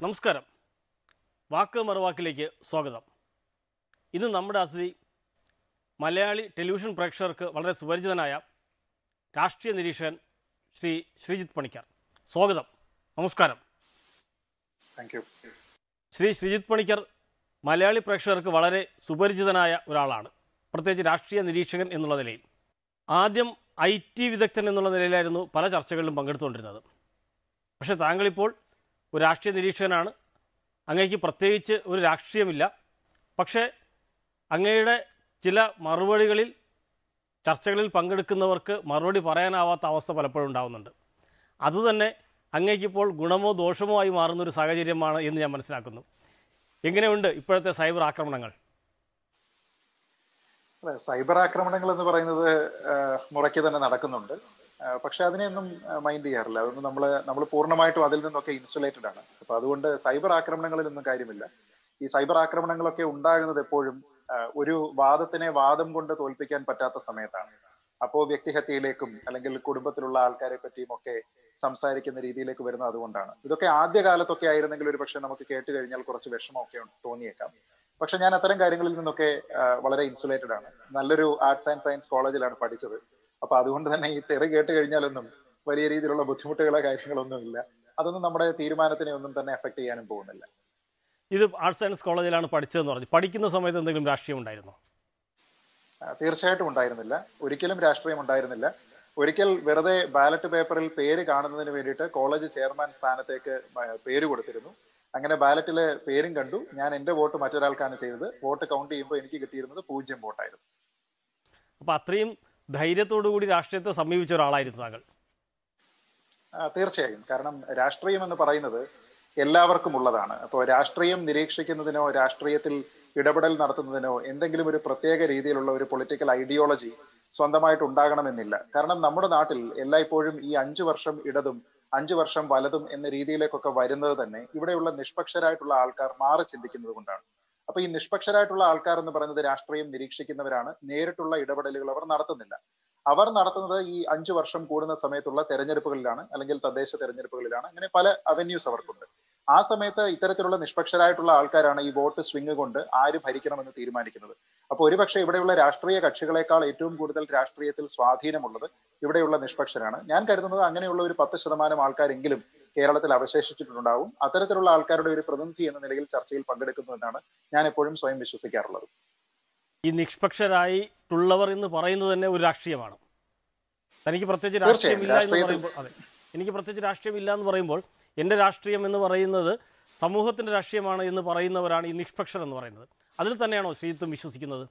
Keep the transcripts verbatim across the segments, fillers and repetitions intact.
നമസ്കാരം. വാക്ക് മറുവാക്കിലേക്ക് സ്വാഗതം. ഇന്ന് നമ്മുടെ അതിഥി മലയാളി ടെലിവിഷൻ പ്രേക്ഷകർക്ക് വളരെ സുപരിചിതനായ രാഷ്ട്രീയ നിരീക്ഷകൻ ശ്രീ ശ്രീജിത്ത് പണിക്കർ. സ്വാഗതം. നമസ്കാരം. Thank you. ശ്രീ ശ്രീജിത്ത് പണിക്കർ മലയാളി പ്രേക്ഷകർക്ക് വളരെ സുപരിചിതനായ ഒരാളാണ്, പ്രത്യേകിച്ച് രാഷ്ട്രീയ നിരീക്ഷകൻ എന്നുള്ള നിലയിൽ. ആദ്യം ഐ ടി വിദഗ്ധൻ എന്നുള്ള നിലയിലായിരുന്നു പല ചർച്ചകളിലും പങ്കെടുത്തുകൊണ്ടിരുന്നത്. പക്ഷേ താങ്കളിപ്പോൾ ഒരു രാഷ്ട്രീയ നിരീക്ഷകനാണ്. അങ്ങേക്ക് പ്രത്യേകിച്ച് ഒരു രാഷ്ട്രീയമില്ല. പക്ഷേ അങ്ങയുടെ ചില മറുപടികളിൽ ചർച്ചകളിൽ പങ്കെടുക്കുന്നവർക്ക് മറുപടി പറയാനാവാത്ത അവസ്ഥ പലപ്പോഴും ഉണ്ടാകുന്നുണ്ട്. അതുതന്നെ അങ്ങേക്കിപ്പോൾ ഗുണമോ ദോഷമോ ആയി മാറുന്നൊരു സാഹചര്യമാണ് എന്ന് ഞാൻ മനസ്സിലാക്കുന്നു. എങ്ങനെയുണ്ട് ഇപ്പോഴത്തെ സൈബർ ആക്രമണങ്ങൾ? അതെ, സൈബർ ആക്രമണങ്ങൾ എന്ന് പറയുന്നത് മുറയ്ക്ക് തന്നെ നടക്കുന്നുണ്ട്. പക്ഷെ അതിനെയൊന്നും മൈൻഡ് ചെയ്യാറില്ല. അതൊന്നും നമ്മൾ നമ്മൾ പൂർണ്ണമായിട്ടും അതിൽ നിന്നൊക്കെ ഇൻസുലേറ്റഡ് ആണ്. അപ്പൊ അതുകൊണ്ട് സൈബർ ആക്രമണങ്ങളിലൊന്നും കാര്യമില്ല. ഈ സൈബർ ആക്രമണങ്ങളൊക്കെ ഉണ്ടാകുന്നത് എപ്പോഴും ഒരു വാദത്തിനെ വാദം കൊണ്ട് തോൽപ്പിക്കാൻ പറ്റാത്ത സമയത്താണ്. അപ്പോൾ വ്യക്തിഹത്യയിലേക്കും അല്ലെങ്കിൽ കുടുംബത്തിലുള്ള ആൾക്കാരെ പറ്റിയും ഒക്കെ സംസാരിക്കുന്ന രീതിയിലേക്ക് വരുന്നത് അതുകൊണ്ടാണ്. ഇതൊക്കെ ആദ്യകാലത്തൊക്കെ ആയിരുന്നെങ്കിൽ ഒരു പക്ഷെ നമുക്ക് കേട്ട് കഴിഞ്ഞാൽ കുറച്ച് വിഷമമൊക്കെ തോന്നിയേക്കാം. പക്ഷെ ഞാൻ അത്തരം കാര്യങ്ങളിൽ നിന്നൊക്കെ വളരെ ഇൻസുലേറ്റഡ് ആണ്. നല്ലൊരു ആർട്സ് ആൻഡ് സയൻസ് കോളേജിലാണ് പഠിച്ചത്. അപ്പൊ അതുകൊണ്ട് തന്നെ ഈ തെറി കേട്ട് കഴിഞ്ഞാലൊന്നും വലിയ രീതിയിലുള്ള ബുദ്ധിമുട്ടുകളോ കാര്യങ്ങളൊന്നും ഇല്ല. അതൊന്നും നമ്മുടെ തീരുമാനത്തിനെ ഒന്നും തന്നെ എഫക്ട് ചെയ്യാനും പോകുന്നില്ല. ഇത് ആർട്സ് സയൻസ് കോളേജിലാണ് പഠിച്ചതെന്ന് പറഞ്ഞു. പഠിക്കുന്ന സമയത്ത് എന്തെങ്കിലും രാഷ്ട്രീയം ഉണ്ടായിരുന്നോ? തീർച്ചയായിട്ടും ഉണ്ടായിരുന്നില്ല. ഒരിക്കലും രാഷ്ട്രീയം ഉണ്ടായിരുന്നില്ല. ഒരിക്കൽ വെറുതെ ബാലറ്റ് പേപ്പറിൽ പേര് കാണുന്നതിന് വേണ്ടിയിട്ട് കോളേജ് ചെയർമാൻ സ്ഥാനത്തേക്ക് പേര് കൊടുത്തിരുന്നു. അങ്ങനെ ബാലറ്റില് പേരും കണ്ടു. ഞാൻ എന്റെ വോട്ട് മറ്റൊരാൾക്കാണ് ചെയ്തത്. വോട്ട് കൗണ്ട് ചെയ്യുമ്പോൾ എനിക്ക് കിട്ടിയിരുന്നത് പൂജ്യം വോട്ടായിരുന്നു. അപ്പൊ അത്രയും ധൈര്യത്തോടു കൂടി രാഷ്ട്രീയത്തെ സമീപിച്ച ഒരാളായിരുന്നു താങ്കൾ. തീർച്ചയായും. കാരണം രാഷ്ട്രീയം എന്ന് പറയുന്നത് എല്ലാവർക്കും ഉള്ളതാണ്. അപ്പോൾ രാഷ്ട്രീയം നിരീക്ഷിക്കുന്നതിനോ രാഷ്ട്രീയത്തിൽ ഇടപെടൽ നടത്തുന്നതിനോ എന്തെങ്കിലും ഒരു പ്രത്യേക രീതിയിലുള്ള ഒരു പൊളിറ്റിക്കൽ ഐഡിയോളജി സ്വന്തമായിട്ട് ഉണ്ടാകണമെന്നില്ല. കാരണം നമ്മുടെ നാട്ടിൽ എല്ലായ്പ്പോഴും ഈ അഞ്ചു വർഷം ഇടതും അഞ്ചു വർഷം വലതും എന്ന രീതിയിലേക്കൊക്കെ വരുന്നത് തന്നെ ഇവിടെയുള്ള നിഷ്പക്ഷരായിട്ടുള്ള ആൾക്കാർ മാറി ചിന്തിക്കുന്നത് കൊണ്ടാണ്. അപ്പൊ ഈ നിഷ്പക്ഷരായിട്ടുള്ള ആൾക്കാർ എന്ന് പറയുന്നത് രാഷ്ട്രീയം നിരീക്ഷിക്കുന്നവരാണ്. നേരിട്ടുള്ള ഇടപെടലുകൾ അവർ നടത്തുന്നില്ല. അവർ നടത്തുന്നത് ഈ അഞ്ചു വർഷം കൂടുന്ന സമയത്തുള്ള തെരഞ്ഞെടുപ്പുകളിലാണ്, അല്ലെങ്കിൽ തദ്ദേശ തെരഞ്ഞെടുപ്പുകളിലാണ്. അങ്ങനെ പല അവന്യൂസ് അവർക്കുണ്ട്. ആ സമയത്ത് ഇത്തരത്തിലുള്ള നിഷ്പക്ഷരായിട്ടുള്ള ആൾക്കാരാണ് ഈ വോട്ട് സ്വിംഗ് കൊണ്ട് ആര് ഭരിക്കണമെന്ന് തീരുമാനിക്കുന്നത്. അപ്പൊ ഒരുപക്ഷെ ഇവിടെയുള്ള രാഷ്ട്രീയ കക്ഷികളെക്കാൾ ഏറ്റവും കൂടുതൽ രാഷ്ട്രീയത്തിൽ സ്വാധീനമുള്ളത് ഇവിടെയുള്ള നിഷ്പക്ഷരാണ്. ഞാൻ കരുതുന്നത് അങ്ങനെയുള്ള ഒരു പത്ത് ശതമാനം ആൾക്കാരെങ്കിലും കേരളത്തിൽ അവശേഷിച്ചിട്ടുണ്ടാവും. അത്തരത്തിലുള്ള ആൾക്കാരുടെ ഒരു പ്രതിനിധി എന്ന നിലയിൽ ചർച്ചയിൽ പങ്കെടുക്കുന്നു എന്നാണ് ഞാൻ എപ്പോഴും സ്വയം വിശ്വസിക്കാറുള്ളത്. ഈ നിഷ്പക്ഷരായിട്ടുള്ളവർ എന്ന് പറയുന്നത് തന്നെ ഒരു രാഷ്ട്രീയമാണ്. തനിക്ക് പ്രത്യേകിച്ച് രാഷ്ട്രീയമില്ല എന്ന് പറയുമ്പോൾ അതെ എനിക്ക് പ്രത്യേകിച്ച് രാഷ്ട്രീയമില്ല എന്ന് പറയുമ്പോൾ എൻ്റെ രാഷ്ട്രീയം എന്ന് പറയുന്നത് സമൂഹത്തിൻ്റെ രാഷ്ട്രീയമാണ് എന്ന് പറയുന്നവരാണ് ഈ നിഷ്പക്ഷർ എന്ന് പറയുന്നത്. അതിൽ തന്നെയാണോ ശ്രീജിത്തും വിശ്വസിക്കുന്നത്?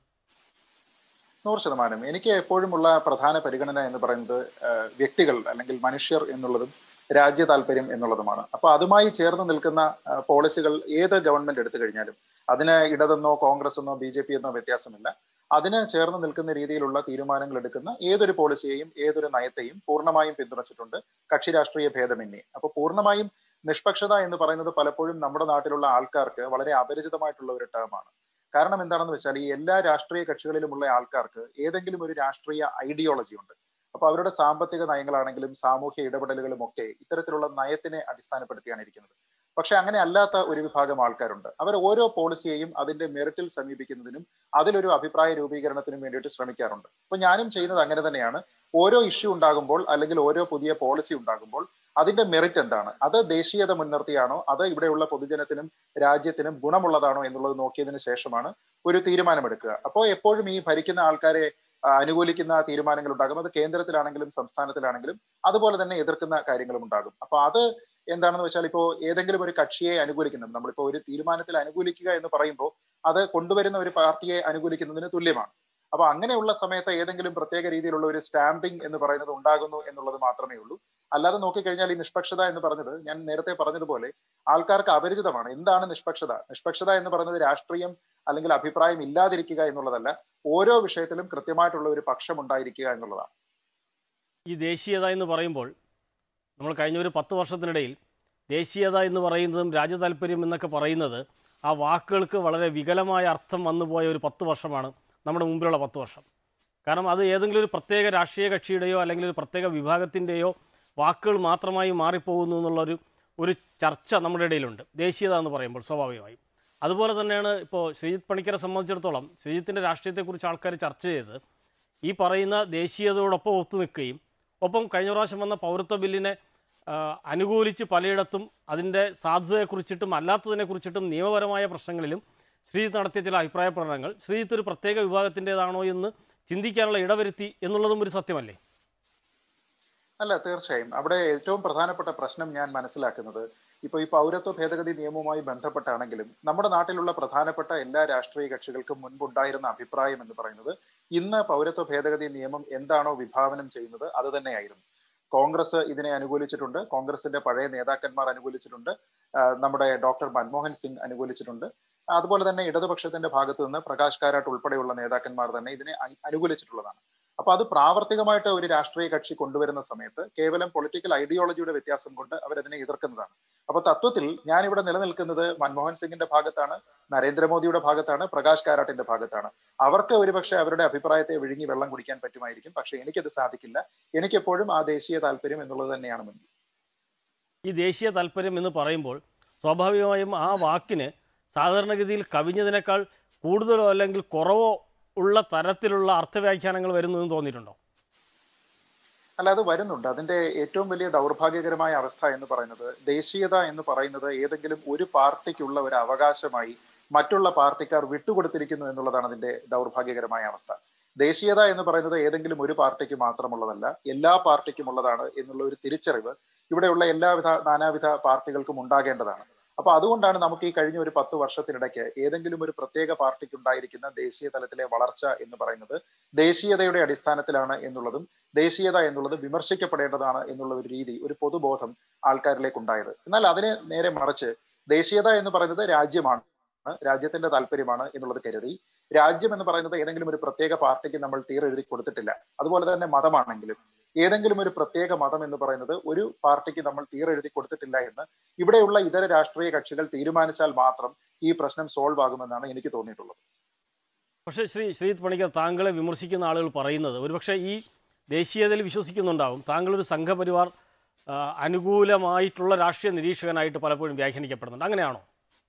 നൂറ് ശതമാനം. എനിക്ക് എപ്പോഴുമുള്ള പ്രധാന പരിഗണന എന്ന് പറയുന്നത് വ്യക്തികൾ അല്ലെങ്കിൽ മനുഷ്യർ എന്നുള്ളതും രാജ്യ താല്പര്യം എന്നുള്ളതുമാണ്. അപ്പൊ അതുമായി ചേർന്ന് നിൽക്കുന്ന പോളിസികൾ ഏത് ഗവൺമെന്റ് എടുത്തു കഴിഞ്ഞാലും അതിന് ഇടതെന്നോ കോൺഗ്രസ് എന്നോ ബി ജെ പി എന്നോ വ്യത്യാസമില്ല. അതിന് ചേർന്ന് നിൽക്കുന്ന രീതിയിലുള്ള തീരുമാനങ്ങൾ എടുക്കുന്ന ഏതൊരു പോളിസിയെയും ഏതൊരു നയത്തെയും പൂർണ്ണമായും പിന്തുണച്ചിട്ടുണ്ട്, കക്ഷി രാഷ്ട്രീയ ഭേദമന്യേ. അപ്പൊ പൂർണ്ണമായും നിഷ്പക്ഷത എന്ന് പറയുന്നത് പലപ്പോഴും നമ്മുടെ നാട്ടിലുള്ള ആൾക്കാർക്ക് വളരെ അപരിചിതമായിട്ടുള്ള ഒരു ടേമാണ്. കാരണം എന്താണെന്ന് വെച്ചാൽ ഈ എല്ലാ രാഷ്ട്രീയ കക്ഷികളിലുമുള്ള ആൾക്കാർക്ക് ഏതെങ്കിലും ഒരു രാഷ്ട്രീയ ഐഡിയോളജി ഉണ്ട്. അപ്പൊ അവരുടെ സാമ്പത്തിക നയങ്ങളാണെങ്കിലും സാമൂഹ്യ ഇടപെടലുകളും ഒക്കെ ഇത്തരത്തിലുള്ള നയത്തിനെ അടിസ്ഥാനപ്പെടുത്തിയാണ് ഇരിക്കുന്നത്. പക്ഷെ അങ്ങനെ അല്ലാത്ത ഒരു വിഭാഗം ആൾക്കാരുണ്ട്. അവർ ഓരോ പോളിസിയെയും അതിന്റെ മെറിറ്റിൽ സമീപിക്കുന്നതിനും അതിലൊരു അഭിപ്രായ രൂപീകരണത്തിനും വേണ്ടിയിട്ട് ശ്രമിക്കാറുണ്ട്. അപ്പൊ ഞാനും ചെയ്യുന്നത് അങ്ങനെ തന്നെയാണ്. ഓരോ ഇഷ്യൂ ഉണ്ടാകുമ്പോൾ അല്ലെങ്കിൽ ഓരോ പുതിയ പോളിസി ഉണ്ടാകുമ്പോൾ അതിന്റെ മെറിറ്റ് എന്താണ്, അത് ദേശീയത മുൻനിർത്തിയാണോ, അത് ഇവിടെയുള്ള പൊതുജനത്തിനും രാജ്യത്തിനും ഗുണമുള്ളതാണോ എന്നുള്ളത് നോക്കിയതിന് ശേഷമാണ് ഒരു തീരുമാനമെടുക്കുക. അപ്പോൾ എപ്പോഴും ഈ ഭരിക്കുന്ന ആൾക്കാരെ അനുകൂലിക്കുന്ന തീരുമാനങ്ങൾ ഉണ്ടാകും. അത് കേന്ദ്രത്തിലാണെങ്കിലും സംസ്ഥാനത്തിലാണെങ്കിലും അതുപോലെ തന്നെ എതിർക്കുന്ന കാര്യങ്ങളും ഉണ്ടാകും. അപ്പൊ അത് എന്താണെന്ന് വെച്ചാൽ ഇപ്പോൾ ഏതെങ്കിലും ഒരു കക്ഷിയെ അനുകൂലിക്കുന്നത്, നമ്മളിപ്പോൾ ഒരു തീരുമാനത്തിൽ അനുകൂലിക്കുക എന്ന് പറയുമ്പോൾ അത് കൊണ്ടുവരുന്ന ഒരു പാർട്ടിയെ അനുകൂലിക്കുന്നതിന് തുല്യമാണ്. അപ്പൊ അങ്ങനെയുള്ള സമയത്ത് ഏതെങ്കിലും പ്രത്യേക രീതിയിലുള്ള ഒരു സ്റ്റാമ്പിംഗ് എന്ന് പറയുന്നത് ഉണ്ടാകുന്നു എന്നുള്ളത് മാത്രമേ ഉള്ളൂ. അല്ലാതെ നോക്കിക്കഴിഞ്ഞാൽ ഈ നിഷ്പക്ഷത എന്ന് പറഞ്ഞത് ഞാൻ നേരത്തെ പറഞ്ഞതുപോലെ ആൾക്കാർക്ക് അപരിചിതമാണ്. എന്താണ് നിഷ്പക്ഷത? നിഷ്പക്ഷത എന്ന് പറയുന്നത് രാഷ്ട്രീയം അല്ലെങ്കിൽ അഭിപ്രായം ഇല്ലാതിരിക്കുക എന്നുള്ളതല്ല, ഓരോ വിഷയത്തിലും കൃത്യമായിട്ടുള്ള ഒരു പക്ഷം ഉണ്ടായിരിക്കുക എന്നുള്ളതാണ്. ഈ ദേശീയത എന്ന് പറയുമ്പോൾ നമ്മൾ കഴിഞ്ഞ ഒരു പത്ത് വർഷത്തിനിടയിൽ ദേശീയത എന്ന് പറയുന്നതും രാജ്യ താല്പര്യം എന്നൊക്കെ പറയുന്നത് ആ വാക്കുകൾക്ക് വളരെ വികലമായ അർത്ഥം വന്നുപോയ ഒരു പത്ത് വർഷമാണ് നമ്മുടെ മുമ്പിലുള്ള പത്ത് വർഷം. കാരണം അത് ഏതെങ്കിലും ഒരു പ്രത്യേക രാഷ്ട്രീയ കക്ഷിയുടെയോ അല്ലെങ്കിൽ ഒരു പ്രത്യേക വിഭാഗത്തിൻ്റെയോ വാക്കുകൾ മാത്രമായി മാറിപ്പോകുന്നു എന്നുള്ളൊരു ഒരു ചർച്ച നമ്മുടെ ഇടയിലുണ്ട്, ദേശീയത എന്ന് പറയുമ്പോൾ സ്വാഭാവികമായും. അതുപോലെ തന്നെയാണ് ഇപ്പോൾ ശ്രീജിത്ത് പണിക്കരെ സംബന്ധിച്ചിടത്തോളം ശ്രീജിത്തിൻ്റെ രാഷ്ട്രീയത്തെക്കുറിച്ച് ആൾക്കാർ ചർച്ച ചെയ്ത് ഈ പറയുന്ന ദേശീയതയോടൊപ്പം ഒത്തു നിൽക്കുകയും ഒപ്പം കഴിഞ്ഞ പ്രാവശ്യം വന്ന പൗരത്വ ബില്ലിനെ അനുകൂലിച്ച് പലയിടത്തും അതിൻ്റെ സാധ്യതയെക്കുറിച്ചിട്ടും അല്ലാത്തതിനെക്കുറിച്ചിട്ടും നിയമപരമായ പ്രശ്നങ്ങളിലും ശ്രീജിത്ത് നടത്തിയ ചില അഭിപ്രായ പ്രകടനങ്ങൾ ശ്രീജിത്ത് ഒരു പ്രത്യേക വിഭാഗത്തിൻ്റെതാണോ എന്ന് ചിന്തിക്കാനുള്ള ഇടവരുത്തി എന്നുള്ളതും ഒരു സത്യമല്ലേ? അല്ല, തീർച്ചയായും അവിടെ ഏറ്റവും പ്രധാനപ്പെട്ട പ്രശ്നം ഞാൻ മനസ്സിലാക്കുന്നത് ഇപ്പോൾ ഈ പൗരത്വ ഭേദഗതി നിയമവുമായി ബന്ധപ്പെട്ടാണെങ്കിലും നമ്മുടെ നാട്ടിലുള്ള പ്രധാനപ്പെട്ട എല്ലാ രാഷ്ട്രീയ കക്ഷികൾക്കും മുൻപുണ്ടായിരുന്ന അഭിപ്രായം എന്ന് പറയുന്നത് ഇന്ന് പൗരത്വ ഭേദഗതി നിയമം എന്താണോ വിഭാവനം ചെയ്യുന്നത് അത് തന്നെയായിരുന്നു. കോൺഗ്രസ് ഇതിനെ അനുകൂലിച്ചിട്ടുണ്ട്, കോൺഗ്രസിന്റെ പഴയ നേതാക്കന്മാർ അനുകൂലിച്ചിട്ടുണ്ട്, നമ്മുടെ ഡോക്ടർ മൻമോഹൻ സിംഗ് അനുകൂലിച്ചിട്ടുണ്ട്. അതുപോലെ തന്നെ ഇടതുപക്ഷത്തിന്റെ ഭാഗത്തു നിന്ന് പ്രകാശ് കാരാട്ട് ഉൾപ്പെടെയുള്ള നേതാക്കന്മാർ തന്നെ ഇതിനെ അനുകൂലിച്ചിട്ടുള്ളതാണ്. അപ്പൊ അത് പ്രാവർത്തികമായിട്ട് ഒരു രാഷ്ട്രീയ കക്ഷി കൊണ്ടുവരുന്ന സമയത്ത് കേവലം പൊളിറ്റിക്കൽ ഐഡിയോളജിയുടെ വ്യത്യാസം കൊണ്ട് അവരതിനെ എതിർക്കുന്നതാണ്. അപ്പൊ തത്വത്തിൽ ഞാനിവിടെ നിലനിൽക്കുന്നത് മൻമോഹൻ സിംഗിന്റെ ഭാഗത്താണ്, നരേന്ദ്രമോദിയുടെ ഭാഗത്താണ്, പ്രകാശ് കാരാട്ടിന്റെ ഭാഗത്താണ്. അവർക്ക് ഒരുപക്ഷെ അവരുടെ അഭിപ്രായത്തെ വിഴുങ്ങി വെള്ളം കുടിക്കാൻ പറ്റുമായിരിക്കും, പക്ഷെ എനിക്കത് സാധിക്കില്ല. എനിക്കെപ്പോഴും ആ ദേശീയ താല്പര്യം എന്നുള്ളത് തന്നെയാണ് മുന്നിൽ. ഈ ദേശീയ താല്പര്യം എന്ന് പറയുമ്പോൾ സ്വാഭാവികമായും ആ വാക്കിന് സാധാരണഗതിയിൽ കവിഞ്ഞതിനേക്കാൾ കൂടുതലോ അല്ലെങ്കിൽ കുറവോ ഉള്ള തരത്തിലുള്ള അർത്ഥവ്യാഖ്യാനങ്ങൾ വരുന്നതെന്ന് തോന്നിയിട്ടുണ്ടോ? അല്ല, അത് വരുന്നുണ്ട്. അതിന്റെ ഏറ്റവും വലിയ ദൗർഭാഗ്യകരമായ അവസ്ഥ എന്ന് പറയുന്നത് ദേശീയത എന്ന് പറയുന്നത് ഏതെങ്കിലും ഒരു പാർട്ടിക്കുള്ള ഒരു അവകാശമായി മറ്റുള്ള പാർട്ടിക്കാർ വിട്ടുകൊടുത്തിരിക്കുന്നു എന്നുള്ളതാണ് അതിന്റെ ദൗർഭാഗ്യകരമായ അവസ്ഥ. ദേശീയത എന്ന് പറയുന്നത് ഏതെങ്കിലും ഒരു പാർട്ടിക്ക് മാത്രമുള്ളതല്ല, എല്ലാ പാർട്ടിക്കും ഉള്ളതാണ് എന്നുള്ള ഒരു തിരിച്ചറിവ് ഇവിടെയുള്ള എല്ലാവിധ നാനാവിധ പാർട്ടികൾക്കും ഉണ്ടാകേണ്ടതാണ്. അപ്പൊ അതുകൊണ്ടാണ് നമുക്ക് ഈ കഴിഞ്ഞ ഒരു പത്ത് വർഷത്തിനിടയ്ക്ക് ഏതെങ്കിലും ഒരു പ്രത്യേക പാർട്ടിക്ക് ഉണ്ടായിരിക്കുന്ന ദേശീയ തലത്തിലെ വളർച്ച എന്ന് പറയുന്നത് ദേശീയതയുടെ അടിസ്ഥാനത്തിലാണ് എന്നുള്ളതും ദേശീയത എന്നുള്ളത് വിമർശിക്കപ്പെടേണ്ടതാണ് എന്നുള്ള ഒരു രീതി, ഒരു പൊതുബോധം ആൾക്കാരിലേക്ക് ഉണ്ടായത്. എന്നാൽ അതിന് നേരെ മറിച്ച് ദേശീയത എന്ന് പറയുന്നത് രാജ്യമാണ്, രാജ്യത്തിന്റെ താല്പര്യമാണ് എന്നുള്ളത് കരുതി രാജ്യം എന്ന് പറയുന്നത് ഏതെങ്കിലും ഒരു പ്രത്യേക പാർട്ടിക്ക് നമ്മൾ തീരെഴുതി കൊടുത്തിട്ടില്ല. അതുപോലെ തന്നെ മതമാണെങ്കിലും ഏതെങ്കിലും ഒരു പ്രത്യേക മതം എന്ന് പറയുന്നത് ഒരു പാർട്ടിക്ക് നമ്മൾ തീരെഴുതി കൊടുത്തിട്ടില്ല എന്ന് ഇവിടെയുള്ള ഇതര രാഷ്ട്രീയ കക്ഷികൾ തീരുമാനിച്ചാൽ മാത്രം ഈ പ്രശ്നം സോൾവ് ആകുമെന്നാണ് എനിക്ക് തോന്നിയിട്ടുള്ളത്. പക്ഷേ ശ്രീ ശ്രീജിത്ത് പണിക്കർ, താങ്കളെ വിമർശിക്കുന്ന ആളുകൾ പറയുന്നത് ഒരുപക്ഷെ ഈ ദേശീയതയിൽ വിശ്വസിക്കുന്നുണ്ടാവും, താങ്കളൊരു സംഘപരിവാർ അനുകൂലമായിട്ടുള്ള രാഷ്ട്രീയ നിരീക്ഷകനായിട്ട് പലപ്പോഴും വ്യാഖ്യാനിക്കപ്പെടുന്നുണ്ട്. അങ്ങനെയാണോ?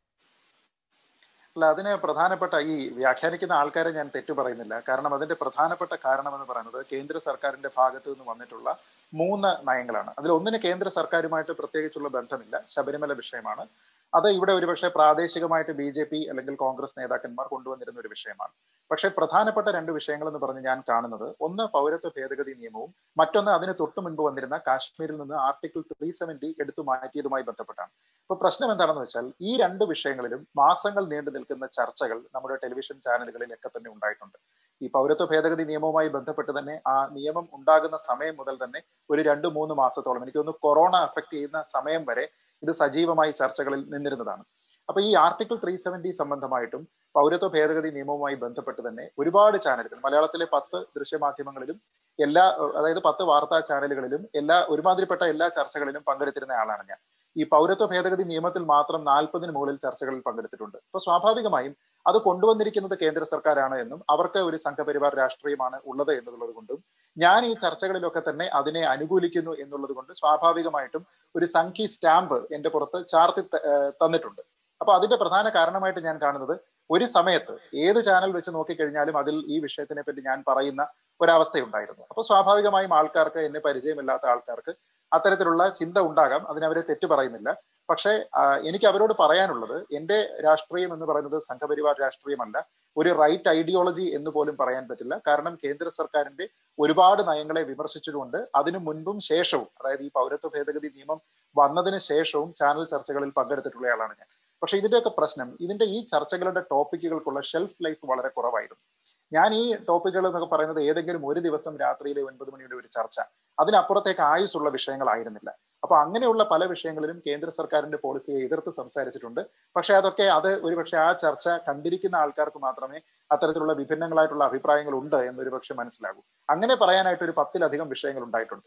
അല്ല, അതിന് പ്രധാനപ്പെട്ട ഈ വ്യാഖ്യാനിക്കുന്ന ആൾക്കാരെ ഞാൻ തെറ്റു പറയുന്നില്ല. കാരണം അതിന്റെ പ്രധാനപ്പെട്ട കാരണം എന്ന് പറയുന്നത് കേന്ദ്ര സർക്കാരിന്റെ ഭാഗത്ത് നിന്ന് വന്നിട്ടുള്ള മൂന്ന് നയങ്ങളാണ്. അതിൽ ഒന്നിന് കേന്ദ്ര സർക്കാരുമായിട്ട് പ്രത്യേകിച്ചുള്ള ബന്ധമില്ല, ശബരിമല വിഷയമാണ്. അത് ഇവിടെ ഒരുപക്ഷെ പ്രാദേശികമായിട്ട് ബി ജെ പി അല്ലെങ്കിൽ കോൺഗ്രസ് നേതാക്കന്മാർ കൊണ്ടുവന്നിരുന്ന ഒരു വിഷയമാണ്. പക്ഷെ പ്രധാനപ്പെട്ട രണ്ട് വിഷയങ്ങൾ എന്ന് പറഞ്ഞ് ഞാൻ കാണുന്നത് ഒന്ന് പൗരത്വ ഭേദഗതി നിയമവും മറ്റൊന്ന് അതിന് തൊട്ടു മുൻപ് വന്നിരുന്ന കാശ്മീരിൽ നിന്ന് ആർട്ടിക്കിൾ ത്രീ സെവന്റി എടുത്തു മാറ്റിയതുമായി ബന്ധപ്പെട്ടാണ്. അപ്പൊ പ്രശ്നം എന്താണെന്ന് വെച്ചാൽ ഈ രണ്ട് വിഷയങ്ങളിലും മാസങ്ങൾ നീണ്ടു നിൽക്കുന്ന ചർച്ചകൾ നമ്മുടെ ടെലിവിഷൻ ചാനലുകളിലൊക്കെ തന്നെ ഉണ്ടായിട്ടുണ്ട്. ഈ പൗരത്വ ഭേദഗതി നിയമവുമായി ബന്ധപ്പെട്ട് തന്നെ ആ നിയമം ഉണ്ടാകുന്ന സമയം മുതൽ തന്നെ ഒരു രണ്ട് മൂന്ന് മാസത്തോളം, എനിക്ക് തോന്നുന്നു കൊറോണ അഫക്ട് ചെയ്യുന്ന സമയം വരെ ഇത് സജീവമായി ചർച്ചകളിൽ നിന്നിരുന്നതാണ്. അപ്പൊ ഈ ആർട്ടിക്കിൾ ത്രീ സെവന്റി സംബന്ധമായിട്ടും പൗരത്വ ഭേദഗതി നിയമവുമായി ബന്ധപ്പെട്ട് തന്നെ ഒരുപാട് ചാനലുകൾ, മലയാളത്തിലെ പത്ത് ദൃശ്യമാധ്യമങ്ങളിലും എല്ലാ, അതായത് പത്ത് വാർത്താ ചാനലുകളിലും എല്ലാ ഒരുമാതിരിപ്പെട്ട എല്ലാ ചർച്ചകളിലും പങ്കെടുത്തിരുന്ന ആളാണ് ഞാൻ. ഈ പൗരത്വ ഭേദഗതി നിയമത്തിൽ മാത്രം നാൽപ്പതിന് മുകളിൽ ചർച്ചകളിൽ പങ്കെടുത്തിട്ടുണ്ട്. അപ്പൊ സ്വാഭാവികമായും അത് കൊണ്ടുവന്നിരിക്കുന്നത് കേന്ദ്ര സർക്കാരാണ് എന്നും അവർക്ക് ഒരു സംഘപരിവാർ രാഷ്ട്രീയമാണ് ഉള്ളത് എന്നുള്ളത് കൊണ്ടും ഞാൻ ഈ ചർച്ചകളിലൊക്കെ തന്നെ അതിനെ അനുകൂലിക്കുന്നു എന്നുള്ളത് കൊണ്ട് സ്വാഭാവികമായിട്ടും ഒരു സംഘി സ്റ്റാമ്പ് എന്റെ പുറത്ത് ചാർത്തി തന്നിട്ടുണ്ട്. അപ്പൊ അതിന്റെ പ്രധാന കാരണമായിട്ട് ഞാൻ കാണുന്നത് ഒരു സമയത്ത് ഏത് ചാനൽ വെച്ച് നോക്കിക്കഴിഞ്ഞാലും അതിൽ ഈ വിഷയത്തിനെ പറ്റി ഞാൻ പറയുന്ന ഒരവസ്ഥയുണ്ടായിരുന്നു. അപ്പൊ സ്വാഭാവികമായും ആൾക്കാർക്ക്, എന്നെ പരിചയമില്ലാത്ത ആൾക്കാർക്ക് അത്തരത്തിലുള്ള ചിന്ത ഉണ്ടാകാം. അതിനവരെ തെറ്റു പറയുന്നില്ല. പക്ഷേ എനിക്ക് അവരോട് പറയാനുള്ളത്, എന്റെ രാഷ്ട്രീയം എന്ന് പറയുന്നത് സംഘപരിവാർ രാഷ്ട്രീയമല്ല, ഒരു റൈറ്റ് ഐഡിയോളജി എന്ന് പോലും പറയാൻ പറ്റില്ല. കാരണം കേന്ദ്ര സർക്കാരിന്റെ ഒരുപാട് നയങ്ങളെ വിമർശിച്ചുകൊണ്ട് അതിനു മുൻപും ശേഷവും, അതായത് ഈ പൗരത്വ ഭേദഗതി നിയമം വന്നതിന് ശേഷവും ചാനൽ ചർച്ചകളിൽ പങ്കെടുത്തിട്ടുള്ളയാളാണ് ഞാൻ. പക്ഷെ ഇതിന്റെയൊക്കെ പ്രശ്നം, ഇതിന്റെ ഈ ചർച്ചകളുടെ ടോപ്പിക്കുകൾക്കുള്ള ഷെൽഫ് ലൈഫ് വളരെ കുറവായിരുന്നു. ഞാൻ ഈ ടോപ്പിക്കുകൾ എന്നൊക്കെ പറയുന്നത് ഏതെങ്കിലും ഒരു ദിവസം രാത്രിയിലെ ഒൻപത് മണിയുടെ ഒരു ചർച്ച, അതിനപ്പുറത്തേക്ക് ആയുസുള്ള വിഷയങ്ങളായിരുന്നില്ല. അപ്പൊ അങ്ങനെയുള്ള പല വിഷയങ്ങളിലും കേന്ദ്ര സർക്കാരിന്റെ പോളിസിയെ എതിർത്ത് സംസാരിച്ചിട്ടുണ്ട്. പക്ഷെ അതൊക്കെ അത് ഒരുപക്ഷെ ആ ചർച്ച കണ്ടിരിക്കുന്ന ആൾക്കാർക്ക് മാത്രമേ അത്തരത്തിലുള്ള വിഭിന്നങ്ങളായിട്ടുള്ള അഭിപ്രായങ്ങൾ ഉണ്ട് എന്നൊരു പക്ഷെ മനസ്സിലാകൂ. അങ്ങനെ പറയാനായിട്ട് ഒരു പത്തിലധികം വിഷയങ്ങൾ ഉണ്ടായിട്ടുണ്ട്.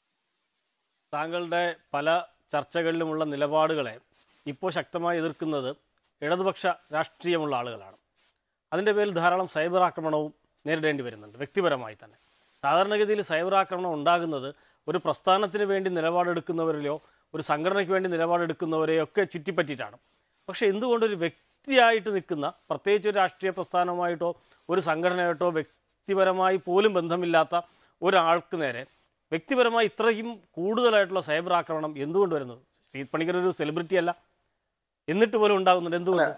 താങ്കളുടെ പല ചർച്ചകളിലുമുള്ള നിലപാടുകളെ ഇപ്പോൾ ശക്തമായി എതിർക്കുന്നത് ഇടതുപക്ഷ രാഷ്ട്രീയമുള്ള ആളുകളാണ്. അതിൻ്റെ പേരിൽ ധാരാളം സൈബർ ആക്രമണവും നേരിടേണ്ടി വരുന്നുണ്ട്. വ്യക്തിപരമായി തന്നെ സാധാരണഗതിയിൽ സൈബർ ആക്രമണം ഉണ്ടാകുന്നത് ഒരു പ്രസ്ഥാനത്തിന് വേണ്ടി നിലപാടെടുക്കുന്നവരിലോ ഒരു സംഘടനയ്ക്ക് വേണ്ടി നിലപാടെടുക്കുന്നവരെയൊക്കെ ചുറ്റിപ്പറ്റിയിട്ടാണ്. പക്ഷേ എന്തുകൊണ്ടൊരു വ്യക്തിയായിട്ട് നിൽക്കുന്ന, പ്രത്യേകിച്ച് ഒരു രാഷ്ട്രീയ പ്രസ്ഥാനമായിട്ടോ ഒരു സംഘടനയായിട്ടോ വ്യക്തിപരമായി പോലും ബന്ധമില്ലാത്ത ഒരാൾക്ക് നേരെ വ്യക്തിപരമായി ഇത്രയും കൂടുതലായിട്ടുള്ള സൈബർ ആക്രമണം എന്തുകൊണ്ട് വരുന്നു? ശ്രീജിത്ത് പണിക്കർ ഒരു സെലിബ്രിറ്റി അല്ല, എന്നിട്ട് പോലും ഉണ്ടാകുന്നുണ്ട്. എന്തുകൊണ്ട്?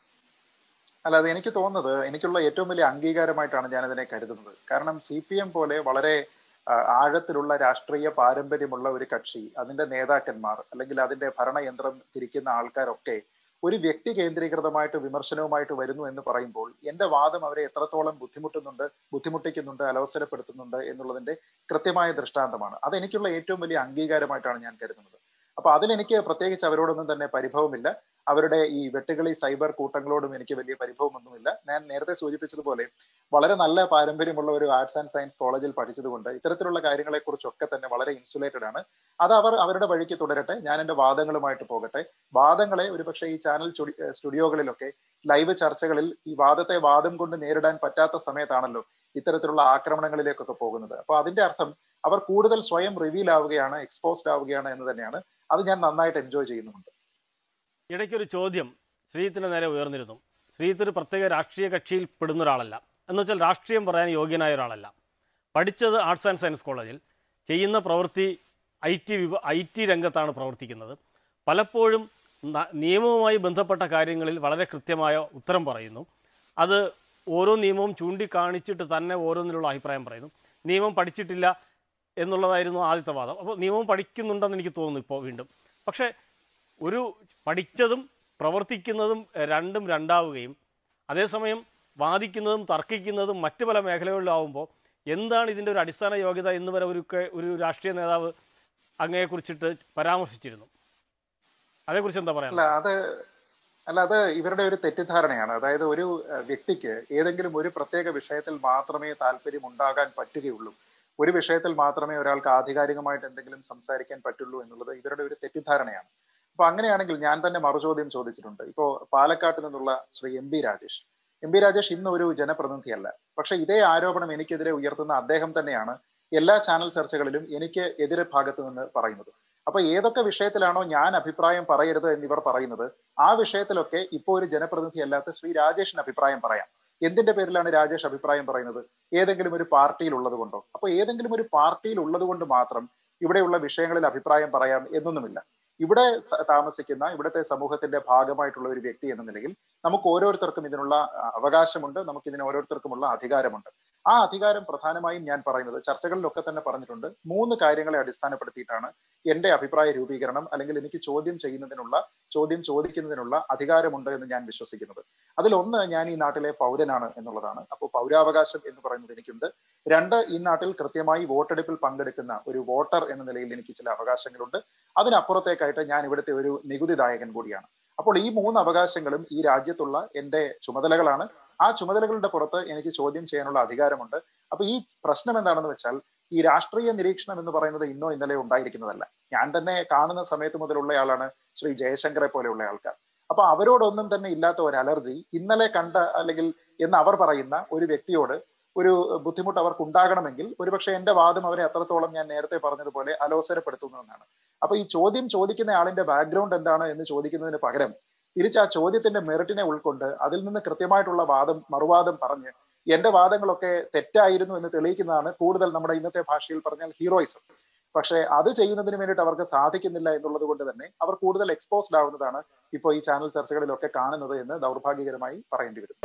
അല്ല, അത് എനിക്ക് തോന്നുന്നത് എനിക്കുള്ള ഏറ്റവും വലിയ അംഗീകാരമായിട്ടാണ് ഞാനതിനെ കരുതുന്നത്. കാരണം സി പി എം പോലെ വളരെ ആഴത്തിലുള്ള രാഷ്ട്രീയ പാരമ്പര്യമുള്ള ഒരു കക്ഷി, അതിന്റെ നേതാക്കന്മാർ അല്ലെങ്കിൽ അതിന്റെ ഭരണയന്ത്രം തിരിക്കുന്ന ആൾക്കാരൊക്കെ ഒരു വ്യക്തി കേന്ദ്രീകൃതമായിട്ട് വിമർശനവുമായിട്ട് വരുന്നു എന്ന് പറയുമ്പോൾ എന്റെ വാദം അവരെ എത്രത്തോളം ബുദ്ധിമുട്ടുന്നുണ്ട്, ബുദ്ധിമുട്ടിക്കുന്നുണ്ട്, അലോസരപ്പെടുത്തുന്നുണ്ട് എന്നുള്ളതിന്റെ കൃത്യമായ ദൃഷ്ടാന്തമാണ്. അതെനിക്കുള്ള ഏറ്റവും വലിയ അംഗീകാരമായിട്ടാണ് ഞാൻ കരുതുന്നത്. അപ്പൊ അതിലെനിക്ക് പ്രത്യേകിച്ച് അവരോടൊന്നും തന്നെ പരിഭവമില്ല. അവരുടെ ഈ വെട്ടുകളി സൈബർ കൂട്ടങ്ങളോടും എനിക്ക് വലിയ പരിഭവമൊന്നുമില്ല. ഞാൻ നേരത്തെ സൂചിപ്പിച്ചതുപോലെ വളരെ നല്ല പാരമ്പര്യമുള്ള ഒരു ആർട്സ് ആൻഡ് സയൻസ് കോളേജിൽ പഠിച്ചതുകൊണ്ട് ഇത്തരത്തിലുള്ള കാര്യങ്ങളെക്കുറിച്ചൊക്കെ തന്നെ വളരെ ഇൻസുലേറ്റഡ് ആണ്. അത് അവർ അവരുടെ വഴിക്ക് തുടരട്ടെ, ഞാൻ എന്റെ വാദങ്ങളുമായിട്ട് പോകട്ടെ. വാദങ്ങളെ ഒരുപക്ഷെ ഈ ചാനൽ സ്റ്റുഡിയോകളിലൊക്കെ ലൈവ് ചർച്ചകളിൽ ഈ വാദത്തെ വാദം കൊണ്ട് നേരിടാൻ പറ്റാത്ത സമയത്താണല്ലോ ഇത്തരത്തിലുള്ള ആക്രമണങ്ങളിലേക്കൊക്കെ പോകുന്നത്. അപ്പൊ അതിന്റെ അർത്ഥം അവർ കൂടുതൽ സ്വയം റിവീൽ ആവുകയാണ്, എക്സ്പോസ്ഡ് ആവുകയാണ് എന്ന് തന്നെയാണ്. അത് ഞാൻ നന്നായിട്ട് എൻജോയ് ചെയ്യുന്നുണ്ട്. ഇടയ്ക്കൊരു ചോദ്യം ശ്രീജിത്തിന് നേരെ ഉയർന്നിരുന്നു. ശ്രീജിത്ത് ഒരു പ്രത്യേക രാഷ്ട്രീയ കക്ഷിയിൽ പെടുന്ന ഒരാളല്ല, എന്ന് വെച്ചാൽ രാഷ്ട്രീയം പറയാൻ യോഗ്യനായ ഒരാളല്ല. പഠിച്ചത് ആർട്സ് ആൻഡ് സയൻസ് കോളേജിൽ, ചെയ്യുന്ന പ്രവൃത്തി ഐ ടി വിഭ ഐ ടി രംഗത്താണ് പ്രവർത്തിക്കുന്നത്. പലപ്പോഴും നിയമവുമായി ബന്ധപ്പെട്ട കാര്യങ്ങളിൽ വളരെ കൃത്യമായ ഉത്തരം പറയുന്നു. അത് ഓരോ നിയമവും ചൂണ്ടിക്കാണിച്ചിട്ട് തന്നെ ഓരോന്നിലുള്ള അഭിപ്രായം പറയുന്നു. നിയമം പഠിച്ചിട്ടില്ല എന്നുള്ളതായിരുന്നു ആദ്യത്തെ വാദം. അപ്പോൾ നിയമം പഠിക്കുന്നുണ്ടെന്ന് എനിക്ക് തോന്നുന്നു ഇപ്പോൾ വീണ്ടും. പക്ഷേ ഒരു പഠിച്ചതും പ്രവർത്തിക്കുന്നതും രണ്ടും രണ്ടാവുകയും അതേസമയം വാദിക്കുന്നതും തർക്കിക്കുന്നതും മറ്റു പല മേഖലകളിലാവുമ്പോൾ എന്താണ് ഇതിൻ്റെ ഒരു അടിസ്ഥാന യോഗ്യത എന്ന് വരെ ഒരു ഒരു രാഷ്ട്രീയ നേതാവ് അങ്ങയെക്കുറിച്ചിട്ട് പരാമർശിച്ചിരുന്നു. അതേക്കുറിച്ച് എന്താ പറയാ? അല്ല അത് അല്ല അത് ഇവരുടെ ഒരു തെറ്റിദ്ധാരണയാണ്. അതായത് ഒരു വ്യക്തിക്ക് ഏതെങ്കിലും ഒരു പ്രത്യേക വിഷയത്തിൽ മാത്രമേ താല്പര്യം ഉണ്ടാകാൻ പറ്റുകയുള്ളൂ, ഒരു വിഷയത്തിൽ മാത്രമേ ഒരാൾക്ക് ആധികാരികമായിട്ട് എന്തെങ്കിലും സംസാരിക്കാൻ പറ്റുള്ളൂ എന്നുള്ളത് ഇവരുടെ ഒരു തെറ്റിദ്ധാരണയാണ്. അപ്പൊ അങ്ങനെയാണെങ്കിൽ ഞാൻ തന്നെ മറുചോദ്യം ചോദിച്ചിട്ടുണ്ട്. ഇപ്പോ പാലക്കാട്ട് നിന്നുള്ള Shri M B Rajesh M B Rajesh ഇന്ന് ഒരു ജനപ്രതിനിധിയല്ല. പക്ഷെ ഇതേ ആരോപണം എനിക്കെതിരെ ഉയർത്തുന്ന അദ്ദേഹം തന്നെയാണ് എല്ലാ ചാനൽ ചർച്ചകളിലും എനിക്ക് എതിരെ ഭാഗത്ത് നിന്ന് പറയുന്നത്. അപ്പൊ ഏതൊക്കെ വിഷയത്തിലാണോ ഞാൻ അഭിപ്രായം പറയരുത് എന്നിവർ പറയുന്നത്, ആ വിഷയത്തിലൊക്കെ ഇപ്പോൾ ഒരു ജനപ്രതിനിധി അല്ലാത്ത ശ്രീ രാജേഷിന് അഭിപ്രായം പറയാം. എന്തിന്റെ പേരിലാണ് രാജേഷ് അഭിപ്രായം പറയുന്നത്? ഏതെങ്കിലും ഒരു പാർട്ടിയിൽ ഉള്ളത് കൊണ്ടോ? അപ്പൊ ഏതെങ്കിലും ഒരു പാർട്ടിയിൽ ഉള്ളത് കൊണ്ട് മാത്രം ഇവിടെയുള്ള വിഷയങ്ങളിൽ അഭിപ്രായം പറയാം എന്നൊന്നുമില്ല. ഇവിടെ താമസിക്കുന്ന ഇവിടുത്തെ സമൂഹത്തിന്റെ ഭാഗമായിട്ടുള്ള ഒരു വ്യക്തി എന്ന നിലയിൽ നമുക്ക് ഓരോരുത്തർക്കും ഇതിനുള്ള അവകാശമുണ്ട്, നമുക്ക് ഇതിന് ഓരോരുത്തർക്കുമുള്ള അധികാരമുണ്ട്. ആ അധികാരം പ്രധാനമായും ഞാൻ പറയുന്നത് ചർച്ചകളിലൊക്കെ തന്നെ പറഞ്ഞിട്ടുണ്ട്, മൂന്ന് കാര്യങ്ങളെ അടിസ്ഥാനപ്പെടുത്തിയിട്ടാണ് എന്റെ അഭിപ്രായ രൂപീകരണം അല്ലെങ്കിൽ എനിക്ക് ചോദ്യം ചെയ്യുന്നതിനുള്ള ചോദ്യം ചോദിക്കുന്നതിനുള്ള അധികാരമുണ്ട് എന്ന് ഞാൻ വിശ്വസിക്കുന്നത്. അതിലൊന്ന്, ഞാൻ ഈ നാട്ടിലെ പൗരനാണ് എന്നുള്ളതാണ്. അപ്പോൾ പൗരാവകാശം എന്ന് പറയുന്നത് എനിക്കുണ്ട്. രണ്ട്, ഈ നാട്ടിൽ കൃത്യമായി വോട്ടെടുപ്പിൽ പങ്കെടുക്കുന്ന ഒരു വോട്ടർ എന്ന നിലയിൽ എനിക്ക് ചില അവകാശങ്ങളുണ്ട്. അതിനപ്പുറത്തേക്കായിട്ട് ഞാൻ ഇവിടുത്തെ ഒരു നികുതിദായകൻ കൂടിയാണ്. അപ്പോൾ ഈ മൂന്ന് അവകാശങ്ങളും ഈ രാജ്യത്തുള്ള എന്റെ ചുമതലകളാണ്. ആ ചുമതലകളുടെ പുറത്ത് എനിക്ക് ചോദ്യം ചെയ്യാനുള്ള അധികാരമുണ്ട്. അപ്പൊ ഈ പ്രശ്നം എന്താണെന്ന് വെച്ചാൽ, ഈ രാഷ്ട്രീയ നിരീക്ഷണം എന്ന് പറയുന്നത് ഇന്നോ ഇന്നലെ ഉണ്ടായിരിക്കുന്നതല്ല. ഞാൻ തന്നെ കാണുന്ന സമയത്ത് മുതലുള്ളയാളാണ് ശ്രീ ജയശങ്കറെ പോലെയുള്ള ആൾക്കാർ. അപ്പൊ അവരോടൊന്നും തന്നെ ഇല്ലാത്ത ഒരു അലർജി ഇന്നലെ കണ്ട അല്ലെങ്കിൽ എന്ന് അവർ പറയുന്ന ഒരു വ്യക്തിയോട് ഒരു ബുദ്ധിമുട്ട് അവർക്ക് ഉണ്ടാകണമെങ്കിൽ ഒരുപക്ഷെ എന്റെ വാദം അവരെ അത്രത്തോളം ഞാൻ നേരത്തെ പറഞ്ഞതുപോലെ അലോസരപ്പെടുത്തുന്നതെന്നാണ്. അപ്പൊ ഈ ചോദ്യം ചോദിക്കുന്ന ആളിന്റെ ബാക്ക്ഗ്രൗണ്ട് എന്താണ് എന്ന് ചോദിക്കുന്നതിന് പകരം തിരിച്ച് ആ ചോദ്യത്തിന്റെ മെറിറ്റിനെ ഉൾക്കൊണ്ട് അതിൽ നിന്ന് കൃത്യമായിട്ടുള്ള വാദം മറുവാദം പറഞ്ഞ് എന്റെ വാദങ്ങളൊക്കെ തെറ്റായിരുന്നു എന്ന് തെളിയിക്കുന്നതാണ് കൂടുതൽ നമ്മുടെ ഇന്നത്തെ ഭാഷയിൽ പറഞ്ഞാൽ ഹീറോയിസം. പക്ഷെ അത് ചെയ്യുന്നതിന് വേണ്ടിയിട്ട് അവർക്ക് സാധിക്കുന്നില്ല എന്നുള്ളത് കൊണ്ട് തന്നെ അവർ കൂടുതൽ എക്സ്പോസ്ഡ് ആവുന്നതാണ് ഇപ്പോൾ ഈ ചാനൽ ചർച്ചകളിലൊക്കെ കാണുന്നത് എന്ന് ദൗർഭാഗ്യകരമായി പറയേണ്ടി വരും.